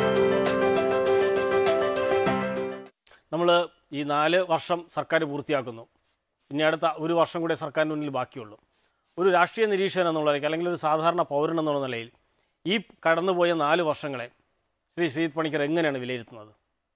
നമ്മൾ ഈ നാല് വർഷം സർക്കാർ പൂർത്തിയാക്കുന്നു. ഇനി അടുത്ത ഒരു വർഷം കൂടെ സർക്കാരിന് മുന്നിൽ ബാക്കിയുള്ളൂ. ഒരു രാഷ്ട്രീയ നിരീക്ഷകൻ എന്നുള്ള നിലയ്ക്ക് അല്ലെങ്കിൽ ഒരു സാധാരണ പൗരൻ എന്നുള്ള നിലയിൽ ഈ കടന്നുപോയ നാല് വർഷങ്ങളെ ശ്രീ ശ്രീജിത്ത് പണിക്കർ എങ്ങനെയാണ് വിലയിരുത്തുന്നത്?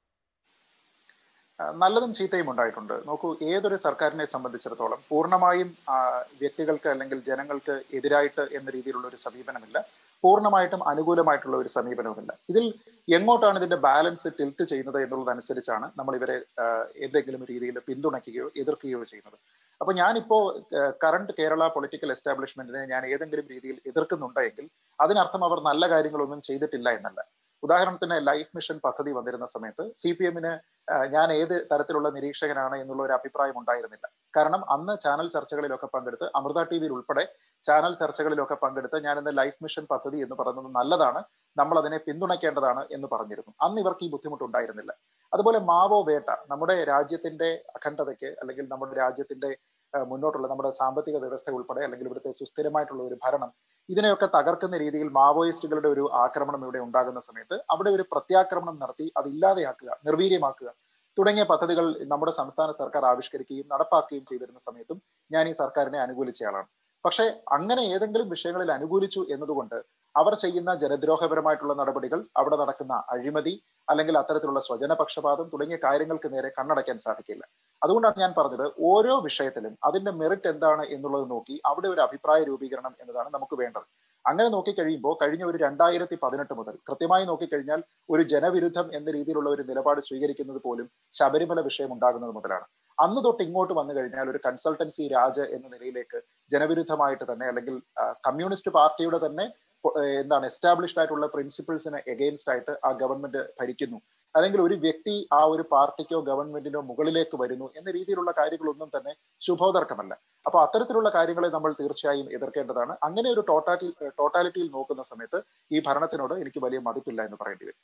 നല്ലതും ചീത്തയും ഉണ്ടായിട്ടുണ്ട്. നോക്കൂ, ഏതൊരു സർക്കാരിനെ സംബന്ധിച്ചിടത്തോളം പൂർണ്ണമായും വ്യക്തികൾക്ക് അല്ലെങ്കിൽ ജനങ്ങൾക്ക് എതിരായിട്ട് എന്ന രീതിയിലുള്ള ഒരു സമീപനമില്ല, പൂർണ്ണമായിട്ടും അനുകൂലമായിട്ടുള്ള ഒരു സമീപനവുമില്ല. ഇതിൽ എങ്ങോട്ടാണ് ഇതിന്റെ ബാലൻസ് ടിൽറ്റ് ചെയ്യുന്നത് എന്നുള്ളതനുസരിച്ചാണ് നമ്മൾ ഇവരെ ഏതെങ്കിലും രീതിയിൽ പിന്തുണയ്ക്കുകയോ എതിർക്കുകയോ ചെയ്യുന്നത്. അപ്പൊ ഞാനിപ്പോ കറണ്ട് കേരള പൊളിറ്റിക്കൽ എസ്റ്റാബ്ലിഷ്മെന്റിനെ ഞാൻ ഏതെങ്കിലും രീതിയിൽ എതിർക്കുന്നുണ്ടെങ്കിൽ അതിനർത്ഥം അവർ നല്ല കാര്യങ്ങളൊന്നും ചെയ്തിട്ടില്ല എന്നല്ല. ഉദാഹരണത്തിന് ലൈഫ് മിഷൻ പദ്ധതി വന്നിരുന്ന സമയത്ത് സി പി എമ്മിന് ഞാൻ ഏത് തരത്തിലുള്ള നിരീക്ഷകനാണ് എന്നുള്ള ഒരു അഭിപ്രായം ഉണ്ടായിരുന്നില്ല. കാരണം അന്ന് ചാനൽ ചർച്ചകളിലൊക്കെ പങ്കെടുത്ത്, അമൃത ടി വിയിൽ ഉൾപ്പെടെ ചാനൽ ചർച്ചകളിലൊക്കെ പങ്കെടുത്ത് ഞാൻ ഇന്ന് ലൈഫ് മിഷൻ പദ്ധതി എന്ന് പറയുന്നത് നല്ലതാണ്, നമ്മൾ അതിനെ പിന്തുണയ്ക്കേണ്ടതാണ് എന്ന് പറഞ്ഞിരുന്നു. അന്ന് ഇവർക്ക് ഈ ബുദ്ധിമുട്ടുണ്ടായിരുന്നില്ല. അതുപോലെ മാവോ വേട്ട നമ്മുടെ രാജ്യത്തിന്റെ അഖണ്ഡതയ്ക്ക് അല്ലെങ്കിൽ നമ്മുടെ രാജ്യത്തിന്റെ മുന്നോട്ടുള്ള നമ്മുടെ സാമ്പത്തിക വ്യവസ്ഥ ഉൾപ്പെടെ അല്ലെങ്കിൽ ഇവിടുത്തെ സുസ്ഥിരമായിട്ടുള്ള ഒരു ഭരണം ഇതിനെയൊക്കെ തകർക്കുന്ന രീതിയിൽ മാവോയിസ്റ്റുകളുടെ ഒരു ആക്രമണം ഇവിടെ ഉണ്ടാകുന്ന സമയത്ത് അവിടെ ഒരു പ്രത്യാക്രമണം നടത്തി അത് ഇല്ലാതെയാക്കുക, നിർവീര്യമാക്കുക തുടങ്ങിയ പദ്ധതികൾ നമ്മുടെ സംസ്ഥാന സർക്കാർ ആവിഷ്കരിക്കുകയും നടപ്പാക്കുകയും ചെയ്തിരുന്ന സമയത്തും ഞാൻ ഈ സർക്കാരിനെ അനുകൂലിച്ചയാളാണ്. പക്ഷേ അങ്ങനെ ഏതെങ്കിലും വിഷയങ്ങളിൽ അനുകൂലിച്ചു എന്നതുകൊണ്ട് അവർ ചെയ്യുന്ന ജനദ്രോഹപരമായിട്ടുള്ള നടപടികൾ, അവിടെ നടക്കുന്ന അഴിമതി അല്ലെങ്കിൽ അത്തരത്തിലുള്ള സ്വജനപക്ഷപാതം തുടങ്ങിയ കാര്യങ്ങൾക്ക് നേരെ കണ്ണടയ്ക്കാൻ സാധിക്കില്ല. അതുകൊണ്ടാണ് ഞാൻ പറഞ്ഞത് ഓരോ വിഷയത്തിലും അതിന്റെ മെറിറ്റ് എന്താണ് എന്നുള്ളത് നോക്കി അവിടെ ഒരു അഭിപ്രായ രൂപീകരണം എന്നതാണ് നമുക്ക് വേണ്ടത്. അങ്ങനെ നോക്കിക്കഴിയുമ്പോൾ കഴിഞ്ഞ ഒരു രണ്ടായിരത്തി പതിനെട്ട് മുതൽ കൃത്യമായി നോക്കിക്കഴിഞ്ഞാൽ ഒരു ജനവിരുദ്ധം എന്ന രീതിയിലുള്ള ഒരു നിലപാട് സ്വീകരിക്കുന്നത് പോലും ശബരിമല വിഷയം ഉണ്ടാകുന്നത് മുതലാണ്. അന്ന് തൊട്ട് ഇങ്ങോട്ട് വന്നു കഴിഞ്ഞാൽ ഒരു കൺസൾട്ടൻസി രാജ് എന്ന നിലയിലേക്ക് ജനവിരുദ്ധമായിട്ട് തന്നെ അല്ലെങ്കിൽ കമ്മ്യൂണിസ്റ്റ് പാർട്ടിയുടെ തന്നെ എന്താണ് എസ്റ്റാബ്ലിഷ്ഡ് ആയിട്ടുള്ള പ്രിൻസിപ്പിൾസിന് എഗെയിൻസ്റ്റ് ആയിട്ട് ആ ഗവൺമെന്റ് ഭരിക്കുന്നു, അല്ലെങ്കിൽ ഒരു വ്യക്തി ആ ഒരു പാർട്ടിക്കോ ഗവൺമെന്റിനോ മുകളിലേക്ക് വരുന്നു എന്ന രീതിയിലുള്ള കാര്യങ്ങളൊന്നും തന്നെ ശുഭോദർക്കമല്ല. അപ്പൊ അത്തരത്തിലുള്ള കാര്യങ്ങളെ നമ്മൾ തീർച്ചയായും എതിർക്കേണ്ടതാണ്. അങ്ങനെ ഒരു ടോട്ടാലിറ്റി ടോട്ടാലിറ്റിയിൽ നോക്കുന്ന സമയത്ത് ഈ ഭരണത്തിനോട് എനിക്ക് വലിയ മതിപ്പില്ല എന്ന് പറയേണ്ടി വരും.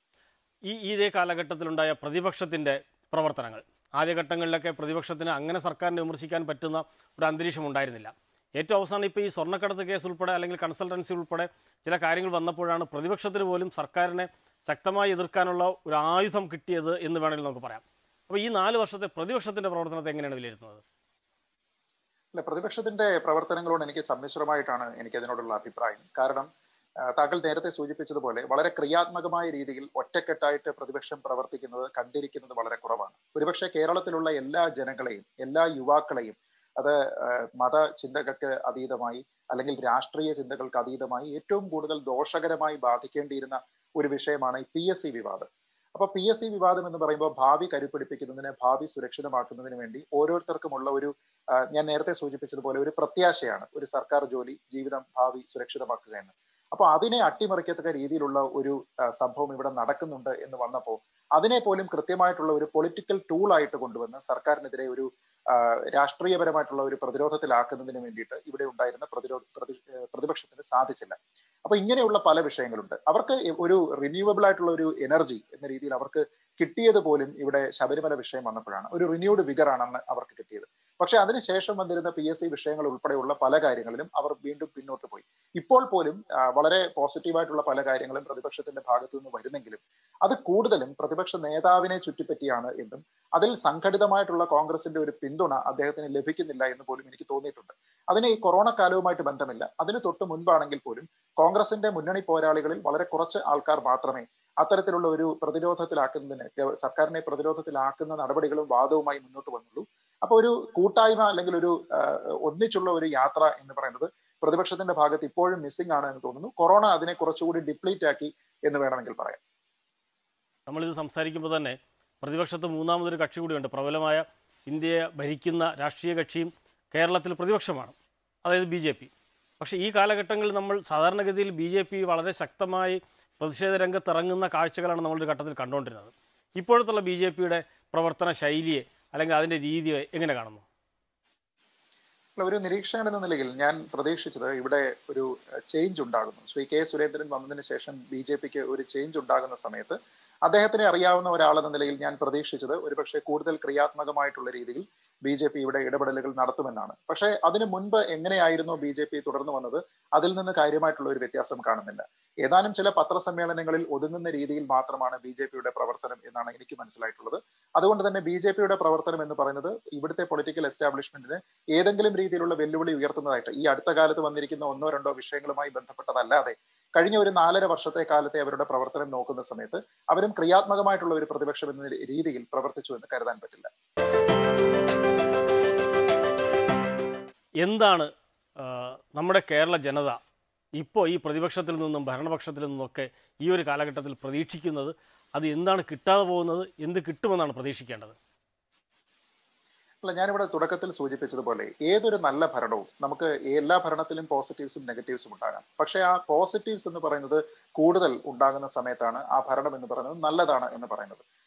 ഈ ഇതേ കാലഘട്ടത്തിലുണ്ടായ പ്രതിപക്ഷത്തിന്റെ പ്രവർത്തനങ്ങൾ, ആദ്യഘട്ടങ്ങളിലൊക്കെ പ്രതിപക്ഷത്തിന് അങ്ങനെ സർക്കാരിനെ വിമർശിക്കാൻ പറ്റുന്ന ഒരു അന്തരീക്ഷം ഉണ്ടായിരുന്നില്ല. ഏറ്റവും അവസാനം ഇപ്പോൾ ഈ സ്വർണ്ണക്കടത്ത് കേസ് ഉൾപ്പെടെ അല്ലെങ്കിൽ കൺസൾട്ടൻസി ഉൾപ്പെടെ ചില കാര്യങ്ങൾ വന്നപ്പോഴാണ് പ്രതിപക്ഷത്തിന് പോലും സർക്കാരിനെ ശക്തമായി എതിർക്കാനുള്ള ഒരു ആയുധം കിട്ടിയത് എന്ന് വേണമെങ്കിൽ നമുക്ക് പറയാം. അപ്പോൾ ഈ നാല് വർഷത്തെ പ്രതിപക്ഷത്തിന്റെ പ്രവർത്തനത്തെ എങ്ങനെയാണ് വിലയിരുത്തുന്നത്? അല്ല, പ്രതിപക്ഷത്തിന്റെ പ്രവർത്തനങ്ങളോട് എനിക്ക് സമ്മിശ്രമായിട്ടാണ് എനിക്ക് അതിനോടുള്ള അഭിപ്രായം. കാരണം താങ്കൾ നേരത്തെ സൂചിപ്പിച്ചതുപോലെ വളരെ ക്രിയാത്മകമായ രീതിയിൽ ഒറ്റക്കെട്ടായിട്ട് പ്രതിപക്ഷം പ്രവർത്തിക്കുന്നത് കണ്ടിരിക്കുന്നത് വളരെ കുറവാണ്. ഒരുപക്ഷെ കേരളത്തിലുള്ള എല്ലാ ജനങ്ങളെയും എല്ലാ യുവാക്കളെയും അത് മത ചിന്തകൾക്ക് അതീതമായി അല്ലെങ്കിൽ രാഷ്ട്രീയ ചിന്തകൾക്ക് അതീതമായി ഏറ്റവും കൂടുതൽ ദോഷകരമായി ബാധിക്കേണ്ടിയിരുന്ന ഒരു വിഷയമാണ് ഈ പി എസ് സി വിവാദം. അപ്പൊ പി എസ് സി വിവാദം എന്ന് പറയുമ്പോൾ ഭാവി കരുപിടിപ്പിക്കുന്നതിന്, ഭാവി സുരക്ഷിതമാക്കുന്നതിന് വേണ്ടി ഓരോരുത്തർക്കുമുള്ള ഒരു ഞാൻ നേരത്തെ സൂചിപ്പിച്ചതുപോലെ ഒരു പ്രത്യാശയാണ് ഒരു സർക്കാർ ജോലി, ജീവിതം, ഭാവി സുരക്ഷിതമാക്കുക എന്ന്. അപ്പൊ അതിനെ അട്ടിമറിക്കത്തക്ക രീതിയിലുള്ള ഒരു സംഭവം ഇവിടെ നടക്കുന്നുണ്ട് എന്ന് വന്നപ്പോൾ അതിനെ പോലും കൃത്യമായിട്ടുള്ള ഒരു പൊളിറ്റിക്കൽ ടൂൾ ആയിട്ട് കൊണ്ടുവന്ന് സർക്കാരിനെതിരെ ഒരു രാഷ്ട്രീയപരമായിട്ടുള്ള ഒരു പ്രതിരോധത്തിലാക്കുന്നതിന് വേണ്ടിയിട്ട് ഇവിടെ ഉണ്ടായിരുന്ന പ്രതിരോധ പ്രതിപക്ഷത്തിന് സാധിച്ചില്ല. അപ്പൊ ഇങ്ങനെയുള്ള പല വിഷയങ്ങളുണ്ട്. അവർക്ക് ഒരു റിന്യൂവബിൾ ആയിട്ടുള്ള ഒരു എനർജി എന്ന രീതിയിൽ അവർക്ക് കിട്ടിയത് പോലും ഇവിടെ ശബരിമല വിഷയം വന്നപ്പോഴാണ്. ഒരു റിന്യൂഡ് വിഗറാണെന്ന് അവർക്ക് കിട്ടിയത്. പക്ഷെ അതിനുശേഷം വന്നിരുന്ന പി എസ് സി വിഷയങ്ങൾ ഉൾപ്പെടെയുള്ള പല കാര്യങ്ങളിലും അവർ വീണ്ടും പിന്നോട്ട് പോയി. ഇപ്പോൾ പോലും വളരെ പോസിറ്റീവായിട്ടുള്ള പല കാര്യങ്ങളും പ്രതിപക്ഷത്തിന്റെ ഭാഗത്തു നിന്ന് വരുന്നെങ്കിലും അത് കൂടുതലും പ്രതിപക്ഷ നേതാവിനെ ചുറ്റിപ്പറ്റിയാണ് എന്നും അതിൽ സംഘടിതമായിട്ടുള്ള കോൺഗ്രസിന്റെ ഒരു പിന്തുണ അദ്ദേഹത്തിന് ലഭിക്കുന്നില്ല എന്ന് പോലും എനിക്ക് തോന്നിയിട്ടുണ്ട്. അതിന് ഈ കൊറോണ കാലവുമായിട്ട് ബന്ധമില്ല. അതിന് തൊട്ട് മുൻപാണെങ്കിൽ പോലും കോൺഗ്രസിന്റെ മുന്നണി പോരാളികളിൽ വളരെ കുറച്ച് ആൾക്കാർ മാത്രമേ അത്തരത്തിലുള്ള ഒരു പ്രതിരോധത്തിലാക്കുന്നതിന്, സർക്കാരിനെ പ്രതിരോധത്തിലാക്കുന്ന നടപടികളും വാദവുമായി മുന്നോട്ട് വന്നുള്ളൂ. അപ്പൊ ഒരു കൂട്ടായ്മ അല്ലെങ്കിൽ ഒരു ഒന്നിച്ചുള്ള ഒരു യാത്ര എന്ന് പറയുന്നത് പ്രതിപക്ഷത്തിന്റെ ഭാഗത്ത് ഇപ്പോഴും മിസ്സിംഗ് ആണ് എന്ന് തോന്നുന്നു. കൊറോണ അതിനെ കുറച്ചുകൂടി ഡിപ്ലീറ്റ് ആക്കി എന്ന് വേണമെങ്കിൽ പറയാം. നമ്മളിത് സംസാരിക്കുമ്പോൾ തന്നെ പ്രതിപക്ഷത്ത് മൂന്നാമതൊരു കക്ഷി കൂടിയുണ്ട്. പ്രബലമായ ഇന്ത്യയെ ഭരിക്കുന്ന രാഷ്ട്രീയ കക്ഷിയും കേരളത്തിൽ പ്രതിപക്ഷമാണ്, അതായത് ബി ജെ പി. പക്ഷേ ഈ കാലഘട്ടങ്ങളിൽ നമ്മൾ സാധാരണഗതിയിൽ ബി ജെ പി വളരെ ശക്തമായി പ്രതിഷേധ രംഗത്തിറങ്ങുന്ന കാഴ്ചകളാണ് നമ്മളൊരു ഘട്ടത്തിൽ കണ്ടുകൊണ്ടിരുന്നത്. ഇപ്പോഴത്തുള്ള ബി ജെ പിയുടെ പ്രവർത്തന ശൈലിയെ അല്ലെങ്കിൽ അതിൻ്റെ രീതിയെ എങ്ങനെ കാണുന്നു? ഒരു നിരീക്ഷകൻ എന്ന നിലയിൽ ഞാൻ പ്രതീക്ഷിച്ചത് ഇവിടെ ഒരു ചേഞ്ച് ഉണ്ടാകുന്നു. ശ്രീ കെ സുരേന്ദ്രൻ വന്നതിന് ശേഷം ബി ജെ പിക്ക് ഒരു ചേഞ്ച് ഉണ്ടാകുന്ന സമയത്ത് അദ്ദേഹത്തിനെ അറിയാവുന്ന ഒരാളെന്ന നിലയിൽ ഞാൻ പ്രതീക്ഷിച്ചത് ഒരുപക്ഷെ കൂടുതൽ ക്രിയാത്മകമായിട്ടുള്ള രീതിയിൽ ബി ജെ പി ഇവിടെ ഇടപെടലുകൾ നടത്തുമെന്നാണ്. പക്ഷേ അതിനു മുൻപ് എങ്ങനെയായിരുന്നു ബി ജെ പി തുടർന്നു വന്നത്, അതിൽ നിന്ന് കാര്യമായിട്ടുള്ള ഒരു വ്യത്യാസം കാണുന്നില്ല. ഏതാനും ചില പത്രസമ്മേളനങ്ങളിൽ ഒതുങ്ങുന്ന രീതിയിൽ മാത്രമാണ് ബി ജെ പിയുടെ പ്രവർത്തനം എന്നാണ് എനിക്ക് മനസ്സിലായിട്ടുള്ളത്. അതുകൊണ്ട് തന്നെ ബി ജെ പിയുടെ പ്രവർത്തനം എന്ന് പറയുന്നത് ഇവിടുത്തെ പൊളിറ്റിക്കൽ എസ്റ്റാബ്ലിഷ്മെന്റിന് ഏതെങ്കിലും രീതിയിലുള്ള വെല്ലുവിളി ഉയർത്തുന്നതായിട്ട് ഈ അടുത്ത കാലത്ത് വന്നിരിക്കുന്ന ഒന്നോ രണ്ടോ വിഷയങ്ങളുമായി ബന്ധപ്പെട്ടതല്ലാതെ കഴിഞ്ഞ ഒരു നാലര വർഷത്തെ കാലത്തെ അവരുടെ പ്രവർത്തനം നോക്കുന്ന സമയത്ത് അവരും ക്രിയാത്മകമായിട്ടുള്ള ഒരു പ്രതിപക്ഷം എന്ന രീതിയിൽ പ്രവർത്തിച്ചു എന്ന് കരുതാൻ പറ്റില്ല. എന്താണ് നമ്മുടെ കേരള ജനത ഇപ്പോൾ ഈ പ്രതിപക്ഷത്തിൽ നിന്നും ഭരണപക്ഷത്തിൽ നിന്നൊക്കെ ഈ ഒരു കാലഘട്ടത്തിൽ പ്രതീക്ഷിക്കുന്നത്? അത് എന്താണ് കിട്ടാതെ പോകുന്നത്? എന്ത് കിട്ടുമെന്നാണ് പ്രതീക്ഷിക്കേണ്ടത്? അല്ല, ഞാനിവിടെ തുടക്കത്തിൽ സൂചിപ്പിച്ചതുപോലെ ഏതൊരു നല്ല ഭരണവും നമുക്ക് എല്ലാ ഭരണത്തിലും പോസിറ്റീവ്സും നെഗറ്റീവ്സും ഉണ്ടാകാം. പക്ഷേ ആ പോസിറ്റീവ്സ് എന്ന് പറയുന്നത് കൂടുതൽ ഉണ്ടാകുന്ന സമയത്താണ് ആ ഭരണം എന്ന് പറയുന്നത് നല്ലതാണ് എന്ന് പറയുന്നത്.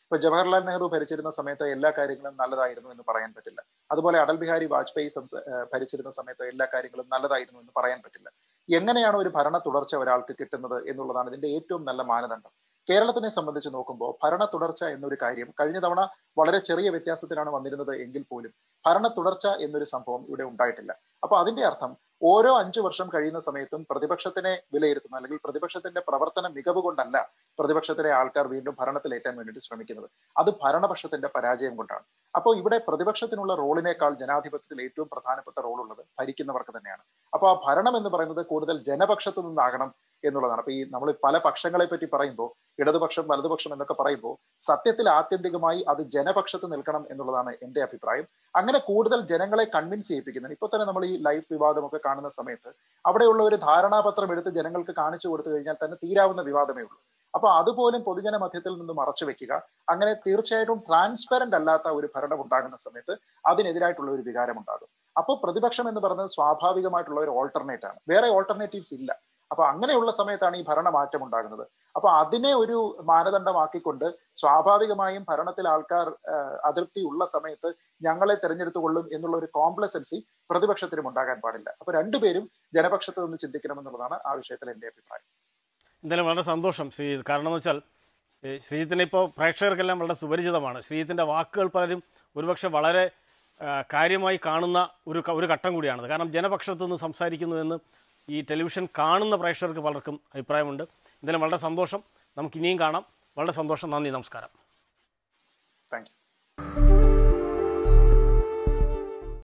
ഇപ്പൊ ജവഹർലാൽ നെഹ്റു ഭരിച്ചിരുന്ന സമയത്ത് എല്ലാ കാര്യങ്ങളും നല്ലതായിരുന്നു എന്ന് പറയാൻ പറ്റില്ല. അതുപോലെ അടൽ ബിഹാരി വാജ്പേയി ഭരിച്ചിരുന്ന സമയത്ത് എല്ലാ കാര്യങ്ങളും നല്ലതായിരുന്നു എന്ന് പറയാൻ പറ്റില്ല. എങ്ങനെയാണ് ഒരു ഭരണ തുടർച്ച ഒരാൾക്ക് കിട്ടുന്നത് എന്നുള്ളതാണ് ഇതിന്റെ ഏറ്റവും നല്ല മാനദണ്ഡം. കേരളത്തിനെ സംബന്ധിച്ച് നോക്കുമ്പോൾ ഭരണ തുടർച്ച എന്നൊരു കാര്യം കഴിഞ്ഞ തവണ വളരെ ചെറിയ വ്യത്യാസത്തിലാണ് വന്നിരുന്നത് എങ്കിൽ പോലും ഭരണ തുടർച്ച എന്നൊരു സംഭവം ഇവിടെ ഉണ്ടായിട്ടില്ല. അപ്പൊ അതിന്റെ അർത്ഥം ഓരോ അഞ്ചു വർഷം കഴിയുന്ന സമയത്തും പ്രതിപക്ഷത്തിനെ വിലയിരുത്തുന്ന അല്ലെങ്കിൽ പ്രതിപക്ഷത്തിന്റെ പ്രവർത്തന മികവ് കൊണ്ടല്ല പ്രതിപക്ഷത്തിലെ ആൾക്കാർ വീണ്ടും ഭരണത്തിലേറ്റാൻ വേണ്ടിയിട്ട് ശ്രമിക്കുന്നത്. അത് ഭരണപക്ഷത്തിന്റെ പരാജയം കൊണ്ടാണ്. അപ്പോൾ ഇവിടെ പ്രതിപക്ഷത്തിനുള്ള റോളിനേക്കാൾ ജനാധിപത്യത്തിൽ ഏറ്റവും പ്രധാനപ്പെട്ട റോളുള്ളത് ഭരിക്കുന്നവർക്ക് തന്നെയാണ്. അപ്പോൾ ആ ഭരണം എന്ന് പറയുന്നത് കൂടുതൽ ജനപക്ഷത്തു നിന്നാകണം എന്നുള്ളതാണ്. അപ്പൊ ഈ നമ്മൾ പല പക്ഷങ്ങളെ പറ്റി പറയുമ്പോൾ ഇടതുപക്ഷം വലതുപക്ഷം എന്നൊക്കെ പറയുമ്പോൾ സത്യത്തിൽ ആത്യന്തികമായി അത് ജനപക്ഷത്ത് നിൽക്കണം എന്നുള്ളതാണ് എന്റെ അഭിപ്രായം. അങ്ങനെ കൂടുതൽ ജനങ്ങളെ കൺവിൻസ് ചെയ്യിപ്പിക്കുന്നത് ഇപ്പൊ തന്നെ നമ്മൾ ഈ ലൈഫ് വിവാദമൊക്കെ കാണുന്ന സമയത്ത് അവിടെയുള്ള ഒരു ധാരണാപത്രം എടുത്ത് ജനങ്ങൾക്ക് കാണിച്ചു കൊടുത്തു കഴിഞ്ഞാൽ തന്നെ തീരാവുന്ന വിവാദമേ ഉള്ളൂ. അപ്പൊ അതുപോലും പൊതുജന മധ്യത്തിൽ നിന്ന് മറച്ചു വെക്കുക, അങ്ങനെ തീർച്ചയായിട്ടും ട്രാൻസ്പെറന്റ് അല്ലാത്ത ഒരു ഭരണം ഉണ്ടാകുന്ന സമയത്ത് അതിനെതിരായിട്ടുള്ള ഒരു വികാരം ഉണ്ടാകും. അപ്പോൾ പ്രതിപക്ഷം എന്ന് പറയുന്നത് സ്വാഭാവികമായിട്ടുള്ള ഒരു ഓൾട്ടർനേറ്റ് ആണ്, വേറെ ഓൾട്ടർനേറ്റീവ്സ് ഇല്ല. അപ്പൊ അങ്ങനെയുള്ള സമയത്താണ് ഈ ഭരണമാറ്റം ഉണ്ടാകുന്നത്. അപ്പൊ അതിനെ ഒരു മാനദണ്ഡമാക്കിക്കൊണ്ട് സ്വാഭാവികമായും ഭരണത്തിൽ ആൾക്കാർ അതൃപ്തി ഉള്ള സമയത്ത് ഞങ്ങളെ തെരഞ്ഞെടുത്തുകൊള്ളും എന്നുള്ള ഒരു കോംപ്ലസൻസി പ്രതിപക്ഷത്തിനും ഉണ്ടാകാൻ പാടില്ല. അപ്പൊ രണ്ടുപേരും ജനപക്ഷത്ത് നിന്ന് ചിന്തിക്കണമെന്നുള്ളതാണ് ആ വിഷയത്തിൽ എന്റെ അഭിപ്രായം. എന്തായാലും വളരെ സന്തോഷം ശ്രീജിത്ത്. കാരണം എന്ന് വെച്ചാൽ ശ്രീജിത്തിനെ ഇപ്പോൾ പ്രേക്ഷകർക്കെല്ലാം വളരെ സുപരിചിതമാണ്. ശ്രീജിത്തിൻ്റെ വാക്കുകൾ പലരും ഒരുപക്ഷെ വളരെ കാര്യമായി കാണുന്ന ഒരു ഒരു ഘട്ടം കൂടിയാണത്. കാരണം ജനപക്ഷത്ത് നിന്ന് സംസാരിക്കുന്നുവെന്ന് ഈ ടെലിവിഷൻ കാണുന്ന പ്രേക്ഷകർക്ക് പലർക്കും അഭിപ്രായമുണ്ട്. എന്തായാലും വളരെ സന്തോഷം. നമുക്ക് ഇനിയും കാണാം. വളരെ സന്തോഷം. നന്ദി, നമസ്കാരം. Thank U.